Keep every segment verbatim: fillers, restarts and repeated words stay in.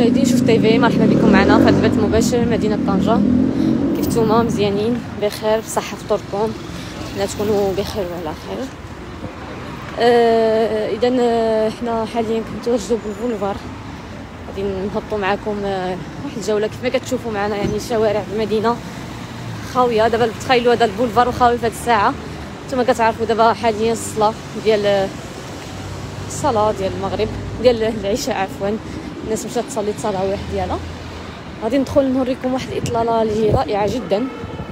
مشاهدين شوف تيفي، مرحبا بكم معنا في هذا البث المباشر مدينه طنجه. كيف نتوما؟ مزيانين بخير بصحه فطوركم؟ لا تكونوا بخير وعلى خير. آه اذا حنا حاليا كنتواجدوا بالبولفار، غادي نهبطوا معكم آه واحد الجوله. كيف ما كتشوفوا معنا يعني شوارع المدينه خاويه. دابا تخيلوا هذا البولفار وخاوي في هذه الساعه. نتوما كتعرفوا دابا حاليا الصلاه ديال الصلاه ديال المغرب ديال العشاء عفوا، الناس مشات تصلي التراويح ديالها. غادي ندخل نوريكم واحد الاطلاله اللي هي رائعه جدا.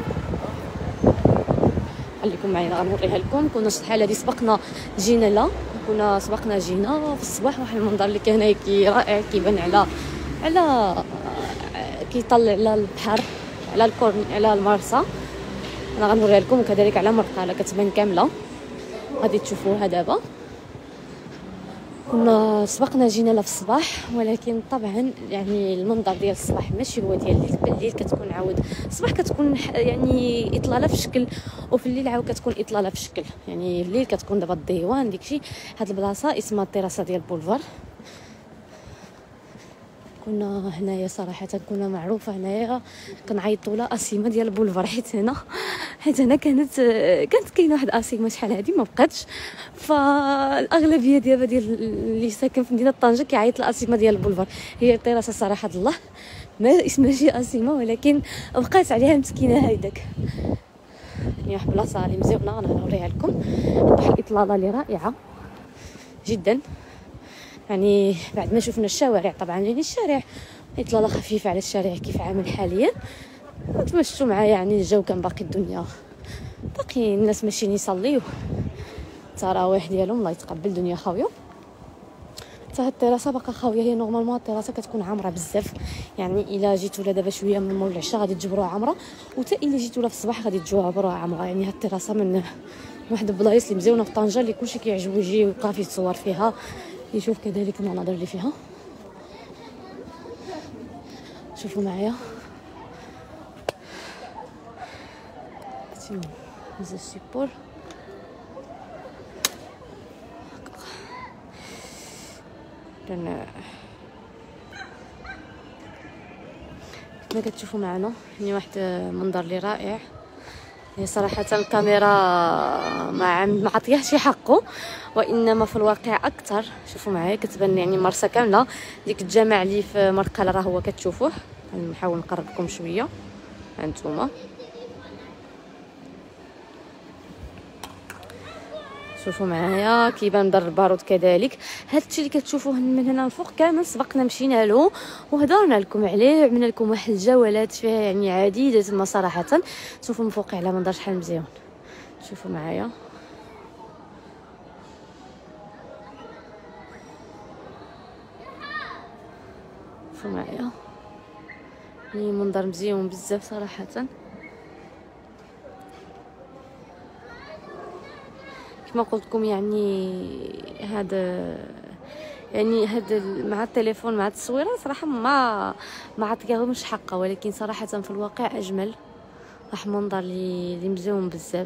خليكم معايا غنوريها لكم. كنا الحاله هذه سبقنا جينا لا كنا سبقنا جينا في الصباح. واحد المنظر اللي كان هيك رائع، كيبان على على كيطلع على البحر، على الكورن، على المرسى. انا غنوريها لكم، وكذلك على مرقله كتبان كامله غادي تشوفوها دابا. كنا سبقنا جينا لا في الصباح، ولكن طبعا يعني المنظر ديال الصباح ماشي هو ديال الليل. بالليل كتكون عاود الصباح كتكون يعني اطلاله في شكل، وفي الليل عاود كتكون اطلاله في شكل. يعني الليل كتكون دابا الديوان داكشي. هاد البلاصه اسمها التيراسه ديال البولفار. كنا هنايا صراحه كنا معروفه هنايا كنعيطوا لها اسيمه ديال البولفار، حيت هنا حيت هنا كانت كانت كاينه واحد اسيمه شحال هذه ما بقاتش. فالاغلبيه ديال ديال اللي ساكن في مدينه طنجه كيعيط الاسيمه ديال البولفار. هي التيراسه صراحه الله ما اسمها شي اسيمه، ولكن بقات عليها مسكينه هيداك. يعني واحد البلاصه اللي مزيونه انا غنوريها لكم. واحد الاطلاله اللي رائعه جدا. يعني بعد ما شفنا الشوارع طبعا، يعني الشارع اطلاله خفيفه على الشارع كيف عامل حاليا. تمشوا معايا، يعني الجو كان باقي الدنيا باقي الناس ماشيين يصليو التراويح ديالهم، الله يتقبل. الدنيا خاويه حتى هاد التيراسه باقا خاويه. هي نورمالمون التيراسه كتكون عامره بزاف، يعني الا جيتوا لها دابا شويه من مول العشاء غادي تجبروها عامره، وتا الا جيتوا لها في الصباح غادي تجبروها عامره. يعني هاد التيراسه من واحد البلايص اللي مزيونه في طنجه، اللي كلشي كيعجبو يجي يوقف يتصور فيها، يشوف كذلك المناظر اللي فيها. شوفوا معايا هذا السيبور. لان كما كتشوفوا معنا يعني واحد منظر اللي رائع. هي صراحه الكاميرا ما ما عطيهاش حقه، وانما في الواقع اكثر. شوفوا معايا كتبان يعني مرسى كامله. ديك الجامع اللي في مرقله راه هو كتشوفوه. نحاول نقرب لكم شويه هانتوما. شوفوا معايا كيبان دار البارود كذلك. هادشي اللي كتشوفوه من هنا الفوق كامل سبقنا مشينا له وهضرنا لكم عليه، عملنا لكم واحد الجولات فيها يعني عديده. ما صراحه شوفوا من فوق على منظر شحال مزيان. شوفوا معايا شوفوا معايا يعني منظر مزيان بزاف صراحه. كما قلت لكم يعني هذا يعني هذا مع التليفون مع التصويره صراحه ما ما عطيهمش حقه، ولكن صراحه في الواقع اجمل. واحد منظر اللي اللي مزيون بزاف.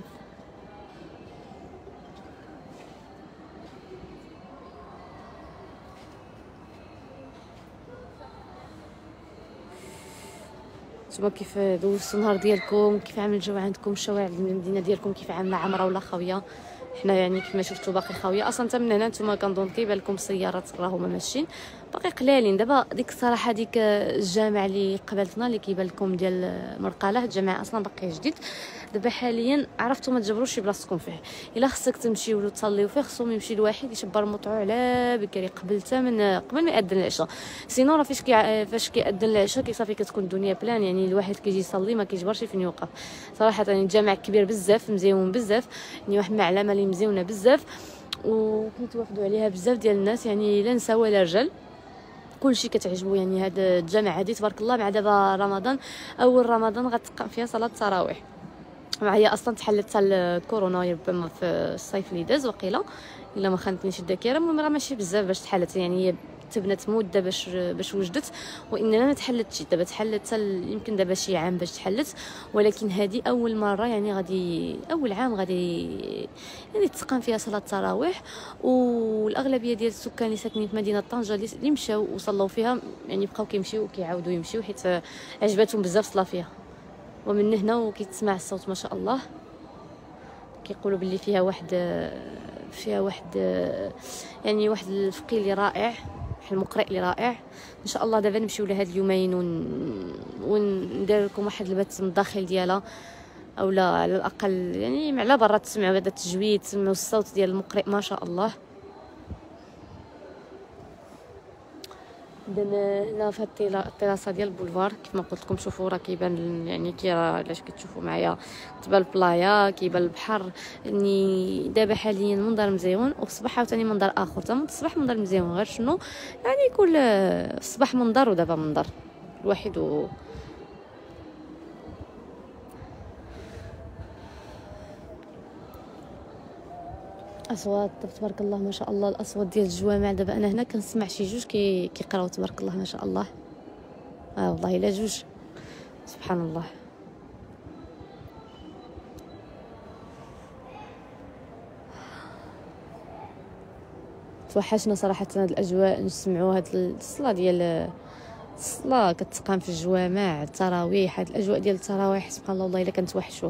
نتوما كيف دوزتوا النهار ديالكم؟ كيف عامل الجو عندكم؟ الشوارع المدينه ديالكم كيف عامله؟ عامره ولا خاويه؟ حنا يعني كما شفتوا باقي خاويه اصلا. حتى من هنا نتوما كنظن كيبان لكم السيارات راهما ماشيين باقي قلالين. دابا ديك الصراحه ديك الجامع اللي قبلتنا اللي كيبان لكم ديال مرقله، الجامع اصلا باقي جديد. دابا حاليا عرفتوا ما تجبروش بلاصتكم فيه. الا خصك تمشيو له تصليو فيه خصهم يمشي الواحد يشبر مطعو على بكري قبل حتى من قبل ما يأذن العشاء. سينو راه فاش كي فاش كيأذن العشاء كيصافي كتكون الدنيا بلان، يعني الواحد كيجي يصلي ما كيجبرش فين يوقف صراحه. يعني الجامع كبير بزاف مزيون بزاف، يعني واحد المعلمه اللي مزيونه بزاف وكيتوافدوا عليها بزاف ديال الناس، يعني لا نساء ولا رجال كلشي كتعجبو. يعني هذا الجامع هذه تبارك الله مع دابا رمضان اول رمضان غتقام فيها صلاه التراويح. مع هي اصلا تحلت حتى الكورونا ربما في الصيف اللي داز وقيله الا ما خانتنيش الذاكره. المهم راه ماشي بزاف باش تحلت، يعني هي تبنات مده باش باش وجدت، واننا ما تحلتش دابا، تحلت يمكن دابا شي عام باش تحلت، ولكن هذه اول مره يعني غادي اول عام غادي يعني تقام فيها صلاه التراويح. والاغلبيه ديال السكان اللي ساكنين في مدينه طنجه اللي مشاو وصلوا فيها يعني بقاو كيمشيو وكيعاودوا يمشيو حيت عجبتهم بزاف الصلاه فيها. ومن هنا وكيتسمع الصوت ما شاء الله، كيقولوا باللي فيها واحد فيها واحد يعني واحد الفقيه اللي رائع، واحد المقرئ اللي رائع. ان شاء الله دابا نمشيو لهاد اليومين ون وندير لكم واحد البث من الداخل ديالها، او لا على الاقل يعني على برا تسمعوا هذا التجويد، تسمعوا الصوت ديال المقرئ ما شاء الله. اذا هنا في التراسه ديال البولفار كيف ما قلت لكم، شوفوا راه كيبان يعني كي علاش كتشوفوا معايا تبان البلايا، كيبان البحر. يعني دابا حاليا منظر مزيون، وفي الصباح عاوتاني منظر اخر، حتى الصباح منظر مزيون، غير شنو يعني كل الصباح منظر ودابا منظر الواحد. و اصوات تبارك الله ما شاء الله، الاصوات ديال الجوامع. دابا انا هنا كنسمع شي جوج كي كيقراو تبارك الله ما شاء الله. اه والله الا جوج، سبحان الله. توحشنا صراحه هاد الاجواء، نسمعوا هاد الصلاه ديال الصلاه كتقام في الجوامع، التراويح، هاد الاجواء ديال التراويح سبحان الله والله الا كنتوحشوها.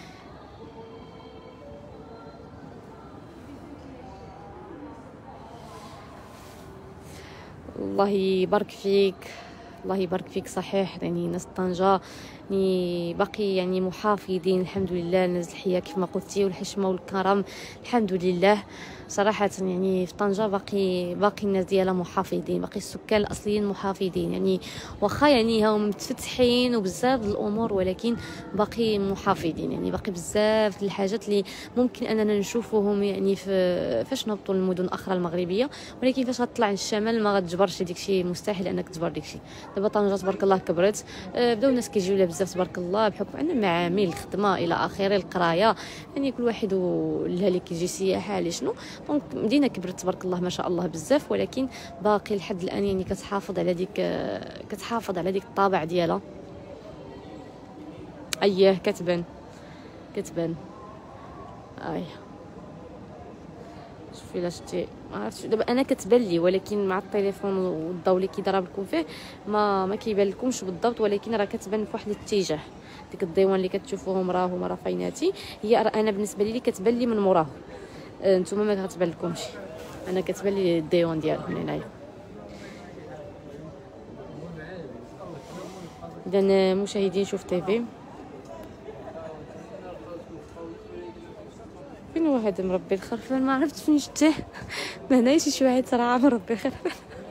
الله يبارك فيك، الله يبارك فيك. صحيح يعني ناس طنجة يعني باقي يعني محافظين الحمد لله، الناس الحية كيف ما قلتي والحشمة والكرم الحمد لله. صراحة يعني في طنجة باقي باقي الناس ديالها محافظين، باقي السكان الأصليين محافظين. يعني واخا يعني هم متفتحين وبزاف الأمور، ولكن باقي محافظين. يعني باقي بزاف الحاجات اللي ممكن أننا نشوفوهم يعني في فاش نهبطوا للمدن أخرى المغربية، ولكن فاش غتطلع للشمال ما غتجبرش داكشي، مستحيل أنك تجبر داكشي. دابا طنجة تبارك الله كبرت، بداو الناس كيجيو لها بزاف تبارك الله، بحكم ان المعامل الخدمه الى اخره القرايه، يعني كل واحد اللي كيجي سياحه لشنو. دونك مدينه كبرت تبارك الله ما شاء الله بزاف، ولكن باقي لحد الان يعني كتحافظ على ديك كتحافظ على ديك الطابع ديالها. اييه كتبان كتبان اي شوفي لا شتي ما عرفتش دابا انا كتبان لي، ولكن مع التليفون والضوء اللي كيضرب لكم فيه ما ما كيبان لكمش بالضبط، ولكن راه كتبان في واحد الاتجاه. ديك الديوان اللي كتشوفوهم راهم رافيناتي، هي انا بالنسبه لي كتبان لي من موراه، نتوما ما كتبان لكمش، انا كتبان لي الديوان ديالهم من هنايا. اذا مشاهدين شوف تيفي، فين واحد مربي الخرفان ما عرفتش فين شتيه، ما هنايا شي واحد صراحه مربي خرفان.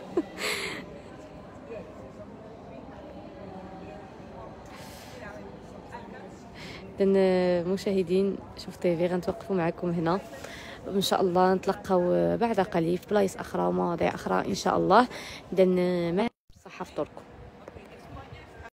اذا مشاهدين شوف تيفي غنتوقفوا معكم هنا، ان شاء الله نتلقاو بعد قليل في بلايص اخرى ومواضيع اخرى ان شاء الله. اذا مع الصحه فطوركم.